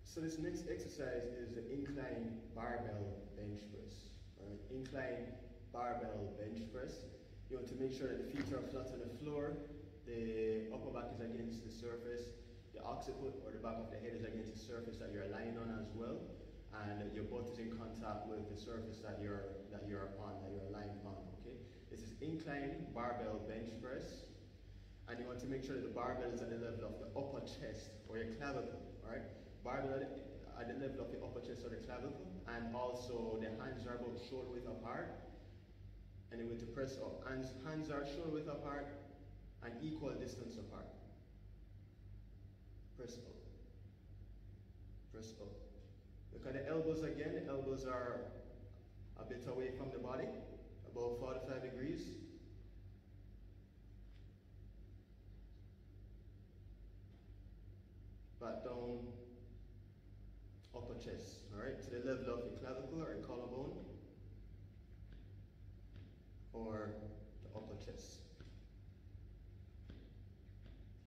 So this next exercise is the incline barbell bench press. Right? Incline barbell bench press. You want to make sure that the feet are flat on the floor, the upper back is against the surface, the occiput or the back of the head is against the surface that you're lying on as well, and your butt is in contact with the surface that you're lying upon. Okay. This is incline barbell bench press. And you want to make sure that the barbell is at the level of the upper chest or your clavicle, all right? Barbell at the level of the upper chest or the clavicle, and also the hands are about shoulder width apart. And you want to press up. Hands are shoulder width apart and equal distance apart. Press up. Press up. Look at the elbows again. The elbows are a bit away from the body, about 45 degrees. Back down, upper chest, all right, to the level of your clavicle or your collarbone.